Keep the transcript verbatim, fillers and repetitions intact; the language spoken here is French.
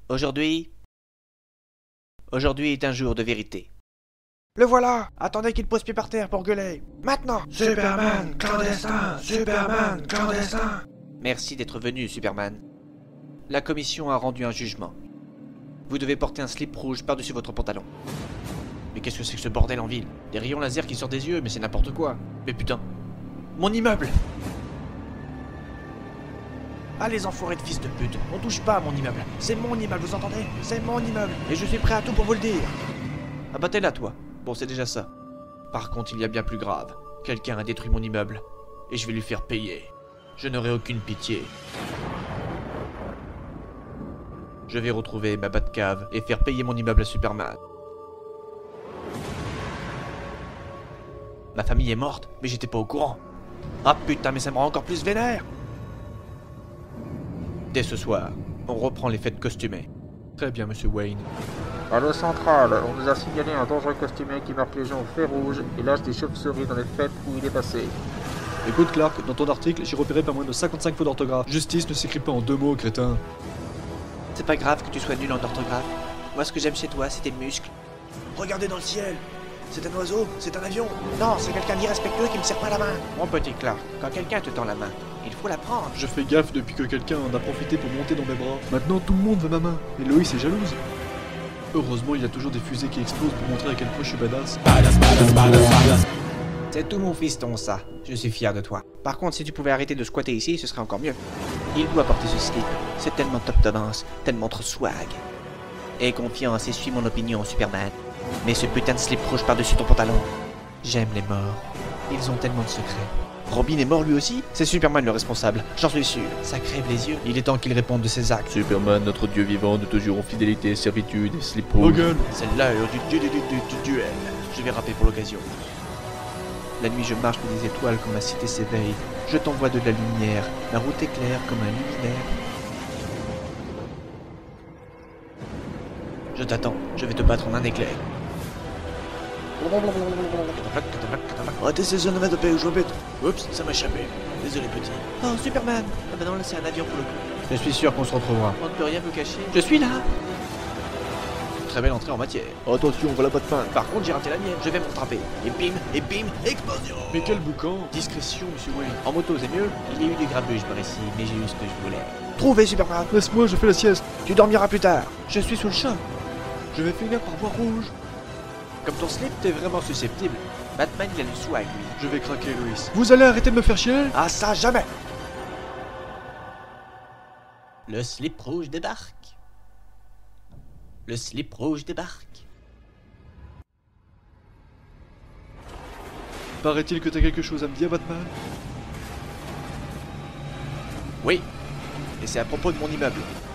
Aujourd'hui... Aujourd'hui est un jour de vérité. Le voilà! Attendez qu'il pose pied par terre pour gueuler. Maintenant! Superman clandestin! Superman clandestin! Merci d'être venu, Superman. La commission a rendu un jugement. Vous devez porter un slip rouge par-dessus votre pantalon. Mais qu'est-ce que c'est que ce bordel en ville? Des rayons laser qui sortent des yeux, mais c'est n'importe quoi. Mais putain... Mon immeuble! Ah les enfoirés de fils de pute, on touche pas à mon immeuble. C'est mon immeuble, vous entendez? C'est mon immeuble. Et je suis prêt à tout pour vous le dire. Ah bah t'es là, toi. Bon, c'est déjà ça. Par contre, il y a bien plus grave. Quelqu'un a détruit mon immeuble. Et je vais lui faire payer. Je n'aurai aucune pitié. Je vais retrouver ma Batcave et faire payer mon immeuble à Superman. Ma famille est morte, mais j'étais pas au courant. Ah putain, mais ça me rend encore plus vénère. Dès ce soir, on reprend les fêtes costumées. Très bien, monsieur Wayne. Allo Central, on nous a signalé un dangereux costumé qui marque les gens au fer rouge et lâche des chauves-souris dans les fêtes où il est passé. Écoute Clark, dans ton article, j'ai repéré pas moins de cinquante-cinq fautes d'orthographe. Justice ne s'écrit pas en deux mots, crétin. C'est pas grave que tu sois nul en orthographe. Moi, ce que j'aime chez toi, c'est tes muscles. Regardez dans le ciel. C'est un oiseau, c'est un avion. Non, c'est quelqu'un d'irrespectueux qui me serre pas la main. Mon petit Clark, quand quelqu'un te tend la main, il faut la prendre. Je fais gaffe depuis que quelqu'un en a profité pour monter dans mes bras. Maintenant, tout le monde veut ma main. Et Lois est jalouse. Heureusement, il y a toujours des fusées qui explosent pour montrer à quel point je suis badass. C'est tout mon fiston, ça. Je suis fier de toi. Par contre, si tu pouvais arrêter de squatter ici, ce serait encore mieux. Il doit porter ce slip. C'est tellement top tendance, tellement trop swag. Aie confiance et suis mon opinion, Superman. Mais ce putain de slip rouge par-dessus ton pantalon. J'aime les morts. Ils ont tellement de secrets. Robin est mort lui aussi? C'est Superman le responsable, j'en suis sûr. Ça crève les yeux. Il est temps qu'il réponde de ses actes. Superman, notre dieu vivant, nous te jurons fidélité, servitude et slip rouge. Logan! C'est l'heure du, du, du, du, du duel. Je vais rapper pour l'occasion. La nuit je marche pour des étoiles quand ma cité s'éveille. Je t'envoie de la lumière, la route est claire comme un luminaire. Je t'attends, je vais te battre en un éclair. Arrêtez ces jeunes de paix ou je bête. Oups, ça m'a échappé. Désolé petit. Oh, Superman. Ah bah non, là c'est un avion pour le coup. Je suis sûr qu'on se retrouvera. On ne peut rien vous cacher. Je suis là. Très belle entrée en matière. Attention, voilà pas de fin. Par contre, j'ai raté la mienne. Je vais me rattraper. Et bim, et bim, explosion. Mais quel boucan! Discrétion, monsieur Wayne. En moto, c'est mieux. Il y a eu du grabuge par ici, mais j'ai eu ce que je voulais. Trouvez Superman. Laisse-moi, je fais la sieste. Tu dormiras plus tard. Je suis sous le choc. Je vais finir par voir rouge. Comme ton slip, t'es vraiment susceptible. Batman, il a du swag, lui. Je vais craquer, Lois. Vous allez arrêter de me faire chier? Ah ça, jamais. Le slip rouge débarque. Le slip rouge débarque. Paraît-il que t'as quelque chose à me dire, Batman? Oui. Et c'est à propos de mon immeuble.